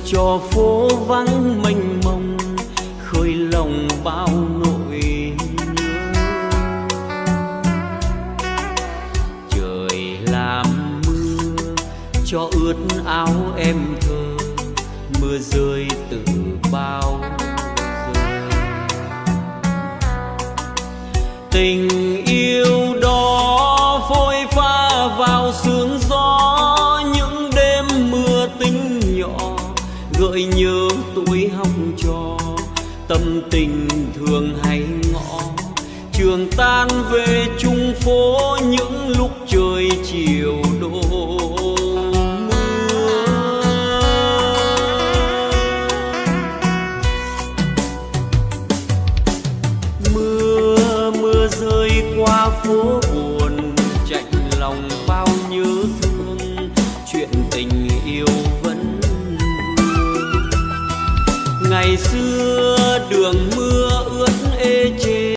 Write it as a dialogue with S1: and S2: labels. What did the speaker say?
S1: cho phố vắng mênh mông khơi lòng bao nỗi nhớ. Trời làm mưa cho ướt áo em thơ, mưa rơi từ bao giờ. Tình yêu đó phôi pha vào sương gió, những đêm mưa tinh nhỏ gợi nhớ tuổi học trò. Tâm tình thường hay ngõ trường tan về chung phố, những lúc trời chiều đổ mưa. Mưa rơi qua phố buồn chạnh lòng bao nhớ thương, chuyện tình yêu vẫn vương. Ngày xưa đường mưa ướt ê chề,